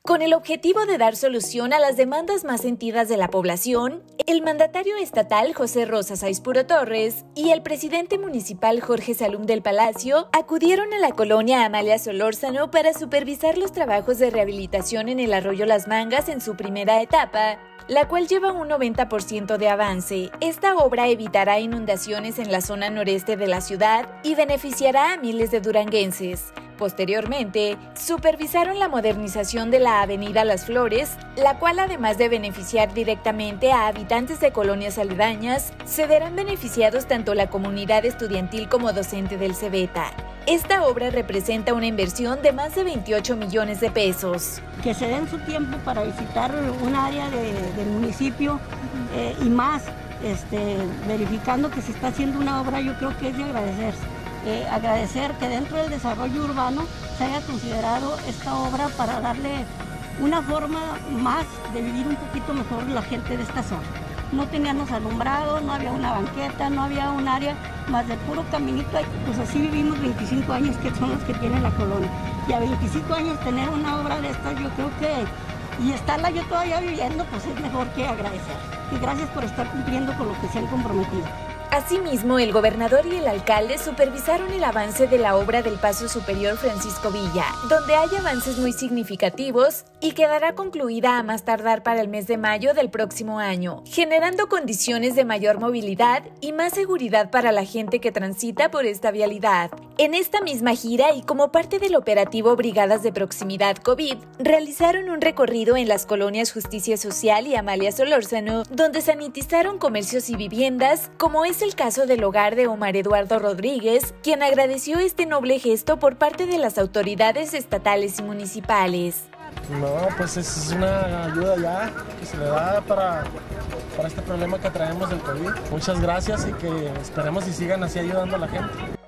Con el objetivo de dar solución a las demandas más sentidas de la población, el mandatario estatal José Rosa Saizpuro Torres y el presidente municipal Jorge Salum del Palacio acudieron a la colonia Amalia Solórzano para supervisar los trabajos de rehabilitación en el arroyo Las Mangas en su primera etapa, la cual lleva un 90% de avance. Esta obra evitará inundaciones en la zona noreste de la ciudad y beneficiará a miles de duranguenses. Posteriormente, supervisaron la modernización de la avenida Las Flores, la cual, además de beneficiar directamente a habitantes de colonias aledañas, se verán beneficiados tanto la comunidad estudiantil como docente del Cebeta. Esta obra representa una inversión de más de 28 millones de pesos. Que se den su tiempo para visitar un área del municipio y más, verificando que se está haciendo una obra, yo creo que es de agradecerse. Agradecer que dentro del desarrollo urbano se haya considerado esta obra para darle una forma más de vivir un poquito mejor la gente de esta zona. No teníamos alumbrado, no había una banqueta, no había un área más de puro caminito. Pues así vivimos 25 años, que son los que tiene la colonia. Y a 25 años tener una obra de estas, yo creo que, y estarla yo todavía viviendo, pues es mejor que agradecer. Y gracias por estar cumpliendo con lo que se han comprometido. Asimismo, el gobernador y el alcalde supervisaron el avance de la obra del Paso Superior Francisco Villa, donde hay avances muy significativos y quedará concluida a más tardar para el mes de mayo del próximo año, generando condiciones de mayor movilidad y más seguridad para la gente que transita por esta vialidad. En esta misma gira y como parte del operativo Brigadas de Proximidad COVID, realizaron un recorrido en las colonias Justicia Social y Amalia Solórzano, donde sanitizaron comercios y viviendas, como es el caso del hogar de Omar Eduardo Rodríguez, quien agradeció este noble gesto por parte de las autoridades estatales y municipales. No, pues es una ayuda ya que se le da para este problema que traemos del COVID. Muchas gracias y que esperemos y sigan así ayudando a la gente.